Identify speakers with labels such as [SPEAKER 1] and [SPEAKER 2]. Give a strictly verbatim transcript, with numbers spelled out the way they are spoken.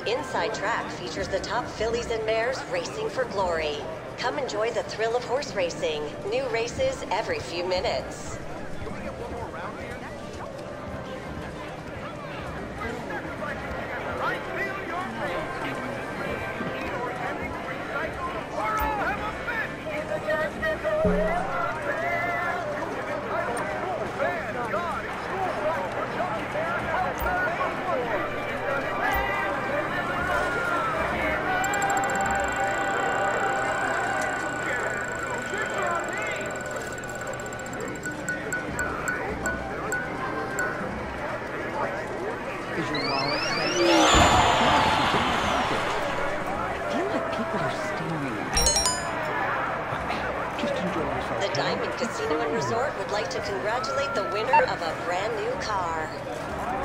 [SPEAKER 1] Inside Track features the top fillies and mares racing for glory. Come enjoy the thrill of horse racing. New races every few minutes.
[SPEAKER 2] Is your wallet ready? I feel like people are staring at me. Just enjoy yourself.
[SPEAKER 1] The Diamond Casino and Resort would like to congratulate the winner of a brand new car.